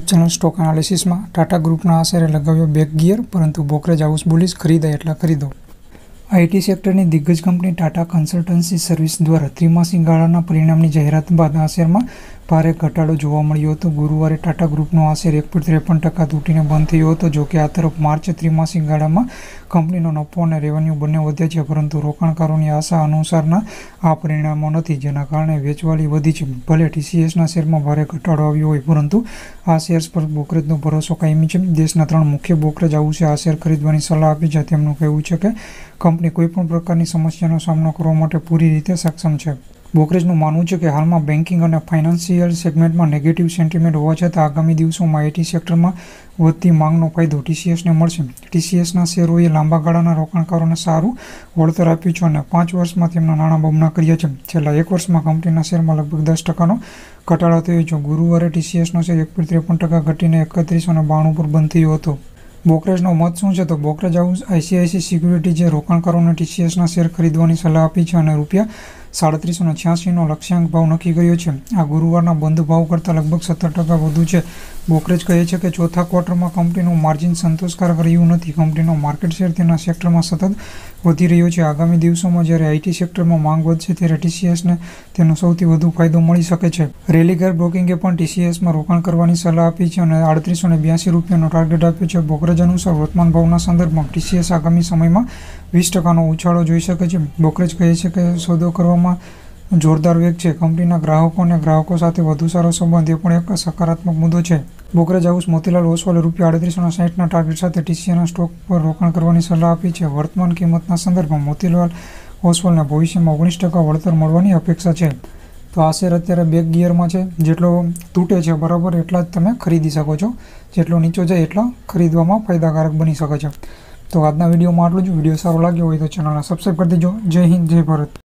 Channel stock analysis में टाटा ग्रुपना आशरे लगाव्यो बेक गियर, परंतु ब्रोकरेज हाउस बुलिश खरीदाय एटला खरीदो। आईटी सेक्टरनी दिग्गज कंपनी टाटा कन्सल्टन्सी सर्विस द्वारा त्रिमासिक गाळाना परिणामनी जाहेरात बाद आ शेरमां भारे घटाडो जोवा मळ्यो हतो। गुरुवारे टाटा ग्रुपनो आ शेर 1.53% तूटीने बंध थयो हतो। जो कि आ तरफ मार्च त्रिमासिक गाळामां कंपनीनो नफो अने रेवन्यू बंने वध्या छे, परंतु रोकाणकारोनी आशा अनुसारना आ परिणामो नथी, जेना कारणे वेचवाली वधी छे। भले टीसीएसना शेरमां भारे घटाडो आव्यो होय, परंतु आ शेर्स पर ब्रोकरेजनो भरोસો कायमी छे। देशना 3 मुख्य ब्रोकरेज हाउसे आ शेर खरीदवानी सलाह आपी छे। તેમનું કહેવું છે કે કંપની કોઈપણ પ્રકારની સમસ્યાનો સામનો કરવા માટે પૂરી રીતે સક્ષમ છે। ब्रोकरेजનું માનવું છે કે હાલમાં બેન્કિંગ અને ફાઇનાન્શિયલ સેગમેન્ટમાં નેગેટિવ સેન્ટિમેન્ટ હોવા છતાં આગામી દિવસોમાં આઈટી સેક્ટરમાં વધતી માંગનો ફાયદો ટીસીએસને મળશે। ટીસીએસના શેરોએ લાંબા ગાળાના રોકાણકારોને સારું વળતર આપ્યું છે અને 5 વર્ષમાં તેમના નાણાં બમણા કર્યા છે। છેલ્લા 1 વર્ષમાં કંપનીના શેરમાં લગભગ 10%નો ઘટાડો થયો છે। ગુરુવારે ટીસીએસનો શેર 1.53% ઘટીને 3192 પર બંધ થયો હતો। ब्रोकरेजનો મત શું છે? તો બ્રોકરેજ હાઉસ આઈસીઆઈસી સિક્યુરિટીઝે રોકાણકારોને ટીસીએસના શેર ખરીદવાની સલાહ આપી છે અને ₹3786નો લક્ષ્યાંક ભાવ નક્કી કર્યો છે। આ ગુરુવારના બંધ ભાવ કરતાં લગભગ 17% વધુ છે। બ્રોકરેજ કહે છે કે ચોથા ક્વાર્ટરમાં કંપનીનું માર્જિન સંતોષકારક રહ્યું નથી। કંપનીનો માર્કેટ શેર તેના સેક્ટરમાં સતત વધી રહ્યો છે। આગામી દિવસોમાં જ્યારે આઈટી સેક્ટરમાં માંગ વધશે ત્યારે ટીસીએસને તેનો સૌથી વધુ ફાયદો મળી શકે છે। રેલિગેર બ્રોકિંગે પણ ટીસીએસમાં રોકાણ કરવાની સલાહ આપી છે અને ₹3882નો ટાર્ગેટ આપ્યો છે। બ્રોકરેજ અનુસાર વર્તમાન ભાવના સંદર્ભમાં ટીસીએસ આગામી સમયમાં 20%નો ઉછાળો જોઈ શકે છે। બ્રોકરેજ કહે છે કે સોદો કરવામાં જોરદાર વેગ છે। કંપનીના ગ્રાહકો અને ગ્રાહકો સાથે વધુ સારો સંબંધ એ પણ એક સકારાત્મક મુદ્દો છે। બ્રોકરેજ હાઉસ મોતીલાલ ઓસવાલે ₹3860ના ટાર્ગેટ સાથે ટીસીએસના સ્ટોક પર રોકાણ કરવાની સલાહ આપી છે। વર્તમાન કિંમતના સંદર્ભમાં મોતીલાલ ઓસવાલને ભવિષ્યમાં 19% વળતર મળવાની અપેક્ષા છે। તો આ શેર અત્યારે બેક ગિયરમાં છે। જેટલો તૂટે છે બરાબર એટલા જ તમે ખરીદી શકો છો। જેટલો નીચો જાય એટલા ખરીદવામાં ફાયદાકારક બની શકે છે। તો આજના વિડીયોમાં આટલું જ। વિડીયો સારો લાગ્યો હોય તો ચેનલને સબસ્ક્રાઈબ કરી દેજો। જય હિન્દ, જય ભારત।